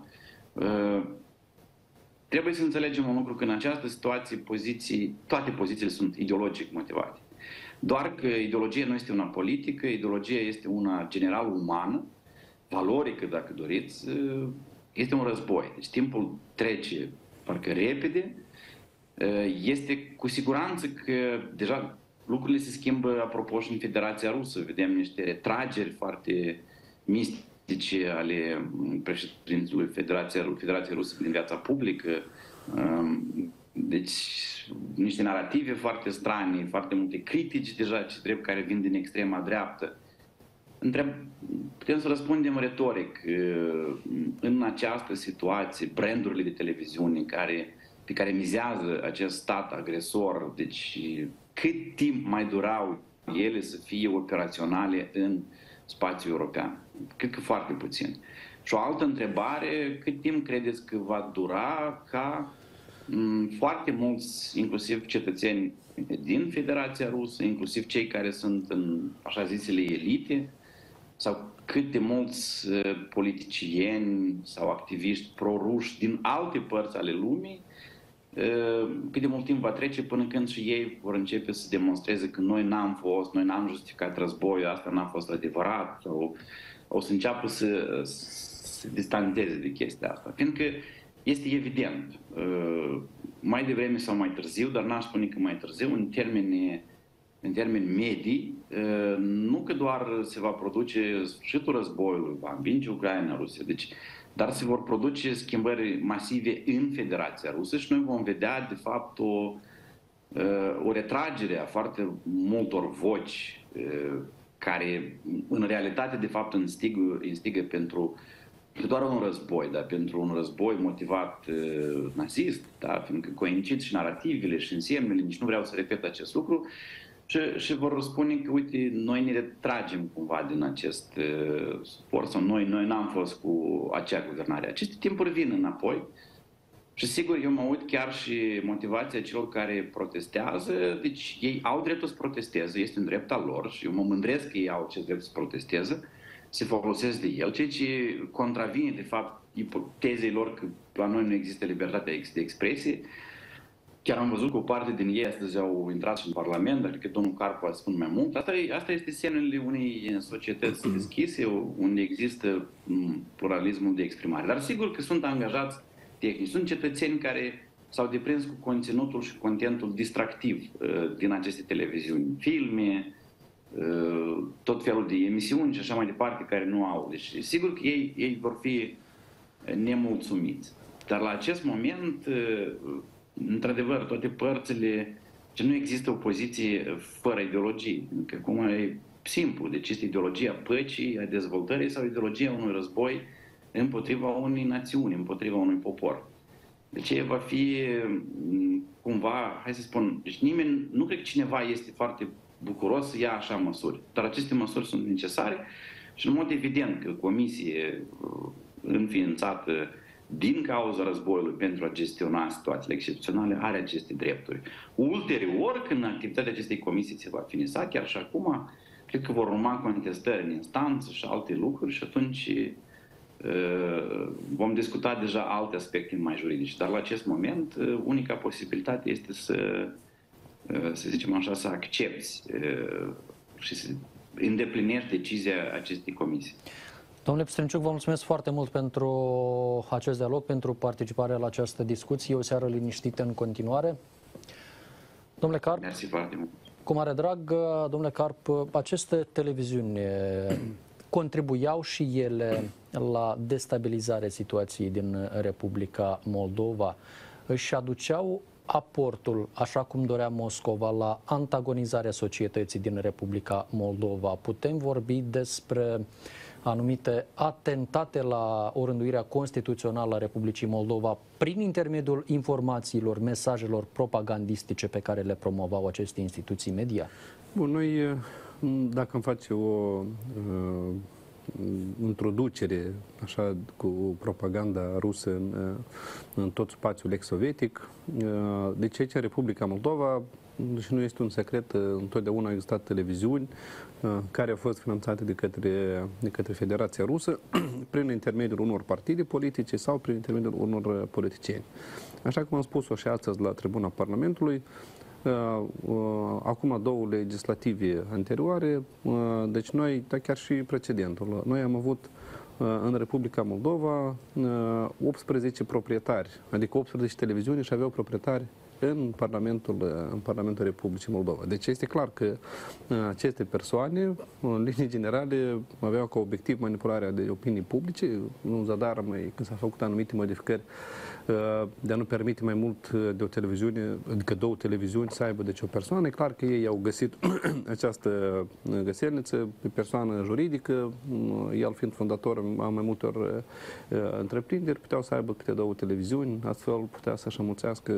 Trebuie să înțelegem un lucru, că în această situație toate pozițiile sunt ideologic motivate. Doar că ideologia nu este una politică, ideologia este una general umană, valorică, dacă doriți, este un război. Deci timpul trece parcă repede, este cu siguranță că deja lucrurile se schimbă, apropo, și în Federația Rusă. Vedem niște retrageri foarte mistice ale președintelui Federației Rusă din viața publică. Deci niște narrative foarte strane, foarte multe critici deja ce drept care vin din extrema dreaptă. Putem să răspundem retoric în această situație, brandurile de televiziune pe care mizează acest stat agresor, deci cât timp mai durau ele să fie operaționale în spațiul european? Cred că foarte puțin. Și o altă întrebare, cât timp credeți că va dura ca foarte mulți, inclusiv cetățeni din Federația Rusă, inclusiv cei care sunt în așa zisele elite, sau cât de mulți politicieni sau activiști pro-ruși din alte părți ale lumii, cât de mult timp va trece până când și ei vor începe să demonstreze că noi n-am justificat războiul, asta n-a fost adevărat, sau o să înceapă să se distanțeze de chestia asta. Fiindcă este evident, mai devreme sau mai târziu, dar n-aș spune că mai târziu, în termeni medii, nu că doar se va produce sfârșitul războiului, va învinge Ucraina, Rusia, dar se vor produce schimbări masive în Federația Rusă și noi vom vedea, de fapt, o retragere a foarte multor voci care, în realitate, de fapt, instigă pentru doar un război, dar pentru un război motivat nazist, da? Fiindcă coincid și narativele și însemnele, nici nu vreau să repet acest lucru, și vor răspunde că, uite, noi ne retragem cumva din acest sport sau noi n-am fost cu acea guvernare. Aceste timpuri vin înapoi și sigur eu mă uit chiar și motivația celor care protestează, deci ei au dreptul să protesteze, este un drept al lor și eu mă mândresc că ei au acest drept să protesteze, se folosesc de el, ceea ce contravine de fapt ipotezei lor că la noi nu există libertatea de expresie. Chiar am văzut că o parte din ei astăzi au intrat și în Parlament, dar cred că domnul Carpu a spus mai mult. Asta este semnele unei societăți deschise, unde există pluralismul de exprimare. Dar sigur că sunt angajați tehnici, sunt cetățeni care s-au deprins cu conținutul și contentul distractiv din aceste televiziuni, filme, tot felul de emisiuni și așa mai departe, care nu au. Deci sigur că ei vor fi nemulțumiți. Dar la acest moment, într-adevăr, toate părțile, nu există o poziție fără ideologie. Că acum e simplu, deci este ideologia păcii, a dezvoltării sau ideologia unui război împotriva unei națiuni, împotriva unui popor. Deci va fi cumva, hai să spun, deci nimeni, nu cred că cineva este foarte bucuros să ia așa măsuri, dar aceste măsuri sunt necesare și în mod evident că comisie înființată din cauza războiului pentru a gestiona situațiile excepționale are aceste drepturi. Ulterior, când activitatea acestei comisii se va finisa, chiar și acum, cred că vor urma contestări în instanță și alte lucruri și atunci vom discuta deja alte aspecte mai juridice. Dar la acest moment, unica posibilitate este să zicem așa, să accepti și să îndeplinești decizia acestei comisii. Domnule Păstrânciuc, vă mulțumesc foarte mult pentru acest dialog, pentru participarea la această discuție. O seară liniștită în continuare. Domnule Carp, mersi foarte mult. Cu mare drag, domnule Carp, aceste televiziuni contribuiau și ele la destabilizarea situației din Republica Moldova? Își aduceau aportul, așa cum dorea Moscova, la antagonizarea societății din Republica Moldova? Putem vorbi despre anumite atentate la orânduirea constituțională a Republicii Moldova prin intermediul informațiilor, mesajelor propagandistice pe care le promovau aceste instituții media? Bun, noi, dacă îmi face o introducere așa cu propaganda rusă în tot spațiul ex-sovietic, deci aici în Republica Moldova, și nu este un secret, întotdeauna au existat televiziuni care au fost finanțate de către Federația Rusă prin intermediul unor partide politice sau prin intermediul unor politicieni. Așa cum am spus-o și astăzi la tribuna Parlamentului, acum două legislative anterioare, deci noi, dar chiar și precedentul, noi am avut în Republica Moldova 18 proprietari, adică 18 televiziuni și aveau proprietari în Parlamentul Republicii Moldova. Deci este clar că aceste persoane, în linii generale, aveau ca obiectiv manipularea de opinii publice, în zadar, când s-au făcut anumite modificări de a nu permite mai mult de o televiziune, adică două televiziuni să aibă deci o persoană. E clar că ei au găsit această găselniță pe persoană juridică, el fiind fondator a mai multor întreprinderi, puteau să aibă câte două televiziuni, astfel putea să-și înmulțească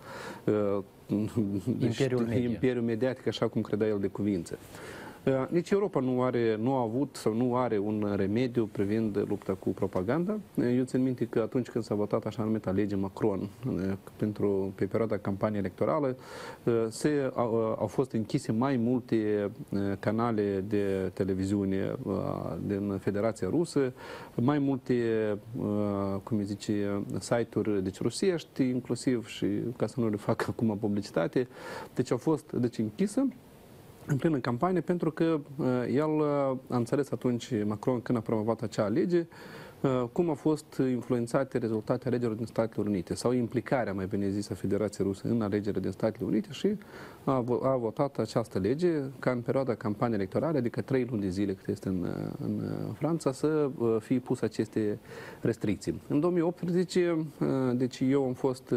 imperiul mediatic, așa cum credea el de cuvință. Nici Europa nu a avut sau nu are un remediu privind lupta cu propaganda. Eu țin minte că atunci când s-a votat așa numită lege Macron pe perioada campaniei electorale, au fost închise mai multe canale de televiziune din Federația Rusă, mai multe, cum zice, site-uri deci rusești, inclusiv, și ca să nu le fac acum publicitate, deci au fost închisă în plină campanie, pentru că el a înțeles atunci, Macron, când a promovat acea lege, cum au fost influențate rezultatele alegerilor din Statele Unite sau implicarea, mai bine zis, a Federației Ruse în alegerile din Statele Unite și a votat această lege ca în perioada campaniei electorale, adică 3 luni de zile cât este în Franța, să fie pus aceste restricții. În 2018, deci eu am fost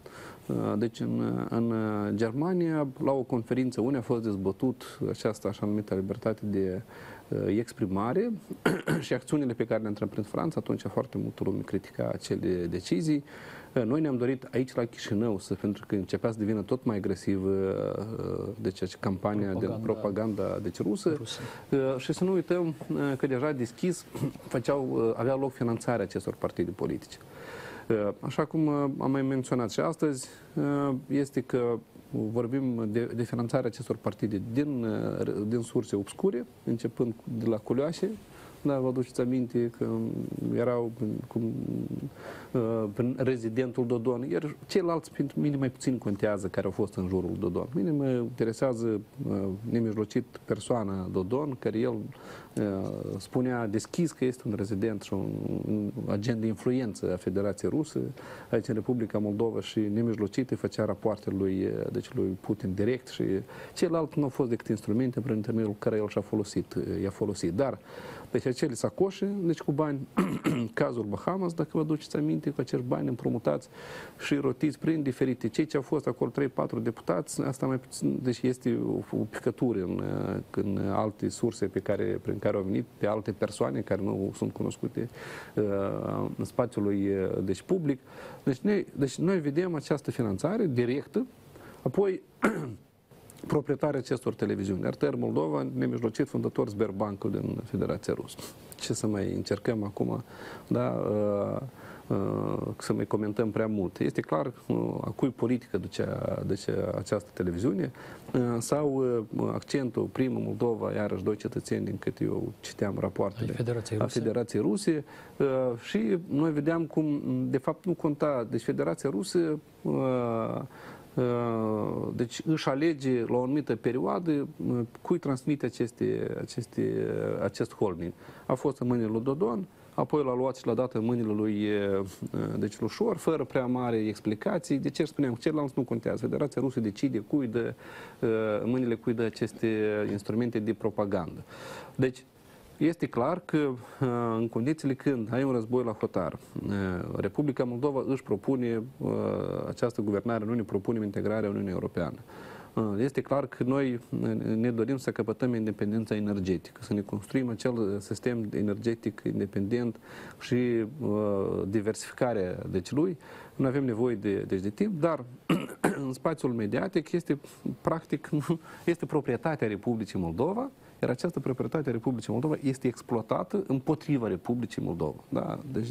în Germania, la o conferință unde a fost dezbătut această așa numită libertate de exprimare și acțiunile pe care le-a întreprins Franța. Atunci foarte multă lume critica acele decizii. Noi ne-am dorit aici la Chișinău, pentru că începea să devină tot mai agresiv deci campania de propaganda deci rusă. Și să nu uităm că deja deschis avea loc finanțarea acestor partide politice. Așa cum am mai menționat și astăzi, este că vorbim de finanțarea acestor partide din surse obscure, începând de la Culioase. Da, vă aduceți aminte că erau rezidentul Dodon, iar ceilalți pentru mine mai puțin contează care au fost în jurul Dodon. Mine mă interesează nemijlocit persoana Dodon, care el spunea deschis că este un rezident și un agent de influență a Federației Rusă aici în Republica Moldova și nemijlocit îi făcea rapoartele lui Putin direct și ceilalți nu au fost decât instrumente prin intermediul care el i-a folosit. Dar Deci acele sacoșe, deci cu bani, cazul Bahamas, dacă vă duceți aminte, cu acești bani împrumutați și rotiți prin diferite. Cei ce au fost acolo 3-4 deputați, asta mai puțin, deci este o picătură în alte surse prin care au venit, pe alte persoane care nu sunt cunoscute în spațiului deci public. Deci noi vedem această finanțare directă, apoi proprietarii acestor televiziuni. Arter Moldova, nemijlocit fondator Sberbankul din Federația Rusă. Ce să mai încercăm acum, da, să mai comentăm prea mult. Este clar a cui politică duce această televiziune sau accentul primul Moldova, iarăși doi cetățeni din câte eu citeam rapoartele a Federației Ruse și noi vedeam cum de fapt nu conta. Deci Federația Rusă deci își alege la o anumită perioadă cui transmite acest holding. A fost în mâinile lui Dodon, apoi l-a luat și l-a dat în mâinile lui deci Lușor, fără prea mare explicații. De ce spuneam, ceilalți nu contează. Federația Rusă decide cui dă, în mâinile cui dă aceste instrumente de propagandă. Deci, este clar că în condițiile când ai un război la hotar, Republica Moldova își propune această guvernare, nu ne propunem integrarea Uniunii Europeană. Este clar că noi ne dorim să căpătăm independența energetică, să ne construim acel sistem energetic independent și diversificarea deci lui. Nu avem nevoie de timp, dar în spațiul mediatic este practic este proprietatea Republicii Moldova, iar această proprietate a Republicii Moldova este exploatată împotriva Republicii Moldova, da? Deci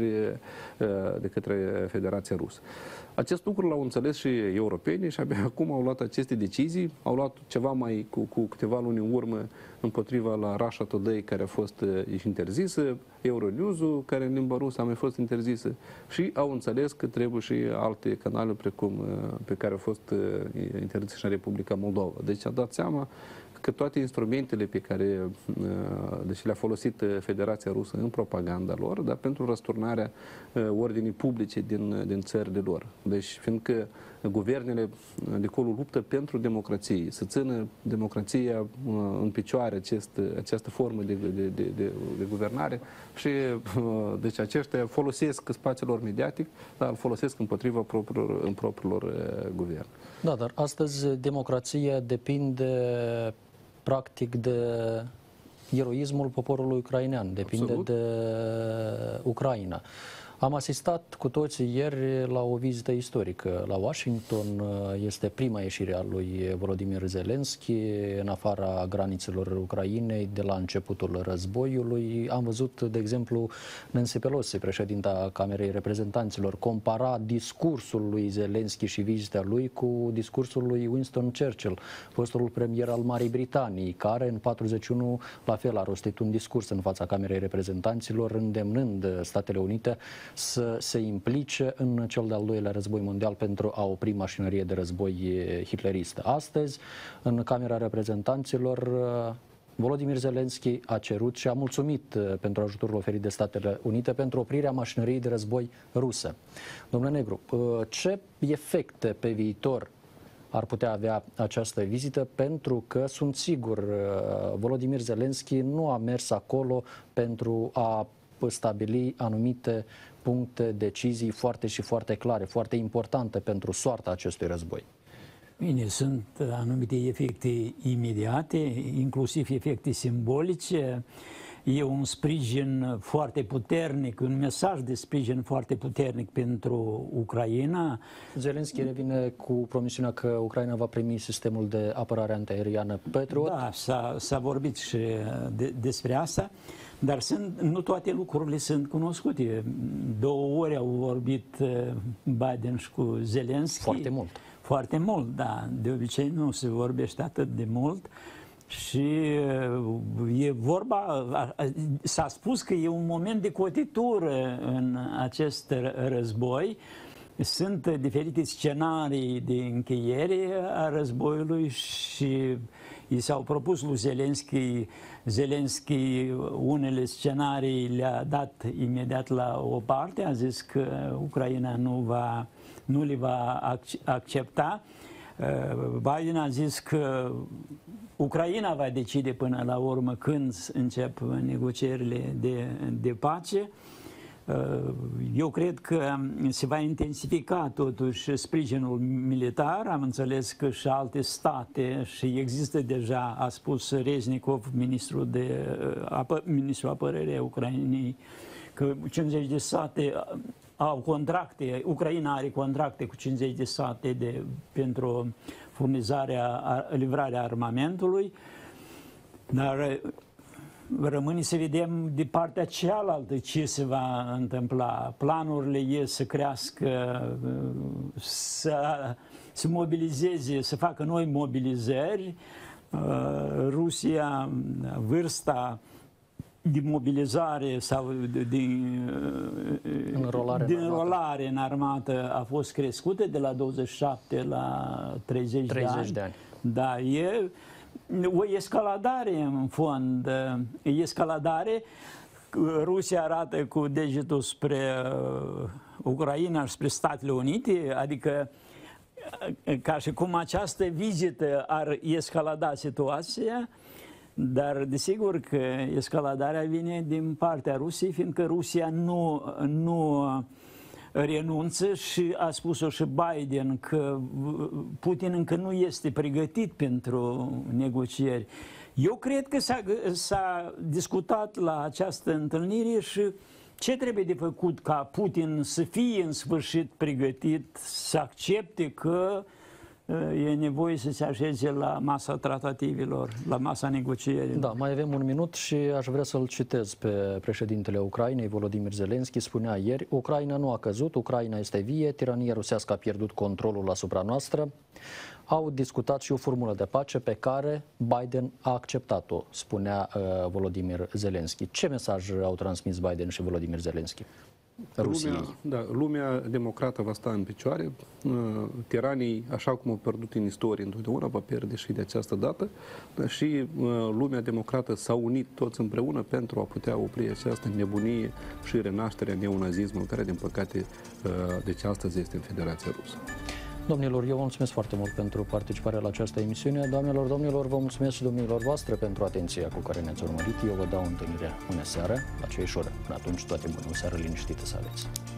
de către Federația Rusă. Acest lucru l-au înțeles și europenii și abia acum au luat aceste decizii, au luat ceva mai cu câteva luni în urmă împotriva la Russia Today, care a fost interzisă, Euronews-ul, care în limba rusă a mai fost interzisă, și au înțeles că trebuie și alte canale precum pe care au fost interzise și în Republica Moldova. Deci a dat seama că toate instrumentele pe care deci le-a folosit Federația Rusă în propaganda lor, dar pentru răsturnarea ordinii publice din țările lor. Deci, fiindcă guvernele de acolo luptă pentru democrație, să țină democrația în picioare, această formă de guvernare, și deci aceștia folosesc spațiul lor mediatic, dar îl folosesc împotriva propriilor guvern. Da, dar astăzi democrația depinde practic de eroismul poporului ucrainean, depinde Absolut. De Ucraina. Am asistat cu toții ieri la o vizită istorică la Washington. Este prima ieșire a lui Volodymyr Zelensky în afara granițelor Ucrainei de la începutul războiului. Am văzut, de exemplu, Nancy Pelosi, președinta Camerei Reprezentanților, compara discursul lui Zelensky și vizita lui cu discursul lui Winston Churchill, fostul premier al Marii Britanii, care în 41 la fel a rostit un discurs în fața Camerei Reprezentanților, îndemnând Statele Unite să se implice în cel de-al doilea război mondial pentru a opri mașinărie de război hitleristă. Astăzi, în Camera Reprezentanților, Volodymyr Zelensky a cerut și a mulțumit pentru ajutorul oferit de Statele Unite pentru oprirea mașinăriei de război rusă. Domnule Negru, ce efecte pe viitor ar putea avea această vizită, pentru că sunt sigur Volodymyr Zelensky nu a mers acolo pentru a stabili anumite puncte, decizii foarte clare, foarte importante pentru soarta acestui război. Bine, sunt anumite efecte imediate, inclusiv efecte simbolice. E un sprijin foarte puternic, un mesaj de sprijin foarte puternic pentru Ucraina. Zelensky revine cu promisiunea că Ucraina va primi sistemul de apărare antiaeriană Patriot. Da, s-a vorbit și despre asta, dar nu toate lucrurile sunt cunoscute. 2 ori au vorbit Biden și cu Zelensky. Foarte mult. Foarte mult, da. De obicei nu se vorbește atât de mult. Și e vorba, s-a spus că e un moment de cotitură în acest război. Sunt diferite scenarii de încheiere a războiului și i s-au propus lui Zelensky unele scenarii le-a dat imediat la o parte, a zis că Ucraina nu le va accepta. Biden a zis că Ucraina va decide până la urmă când încep negocierile de pace. Eu cred că se va intensifica totuși sprijinul militar. Am înțeles că și alte state, și există deja, a spus Reznikov, ministrul apărării Ucrainei, că 50 de state au contracte, Ucraina are contracte cu 50 de state pentru livrarea armamentului, dar rămâne să vedem de partea cealaltă ce se va întâmpla. Planurile e să crească, să mobilizeze, să facă noi mobilizări. Rusia, vârsta de mobilizare sau de înrolare în armată a fost crescută de la 27 la 30 de ani. Da, e o escaladare în fond, escaladare. Rusia arată cu degetul spre Ucraina și spre Statele Unite, adică ca și cum această vizită ar escalada situația, dar desigur că escaladarea vine din partea Rusiei, fiindcă Rusia nu renunță și a spus-o și Biden că Putin încă nu este pregătit pentru negocieri. Eu cred că s-a discutat la această întâlnire și ce trebuie de făcut ca Putin să fie în sfârșit pregătit, să accepte că e nevoie să se așeze la masa tratativilor, la masa negocierilor. Da, mai avem un minut și aș vrea să-l citez pe președintele Ucrainei, Volodymyr Zelensky. Spunea ieri: Ucraina nu a căzut, Ucraina este vie, tirania rusească a pierdut controlul asupra noastră. Au discutat și o formulă de pace pe care Biden a acceptat-o, spunea Volodymyr Zelensky. Ce mesaj au transmis Biden și Volodymyr Zelensky Rusiei? Lumea democrată va sta în picioare. Tiranii, așa cum au pierdut în istorie întotdeauna, va pierde și de această dată. Și lumea democrată s-a unit toți împreună pentru a putea opri această nebunie și renașterea neonazismului, care, din păcate, deci astăzi este în Federația Rusă. Domnilor, eu vă mulțumesc foarte mult pentru participarea la această emisiune. Doamnelor, domnilor, vă mulțumesc și domnilor voastre pentru atenția cu care ne-ați urmărit. Eu vă dau întâlnire mâine seară la Ceișoră. Până atunci, toate bune, o seară liniștită să aveți.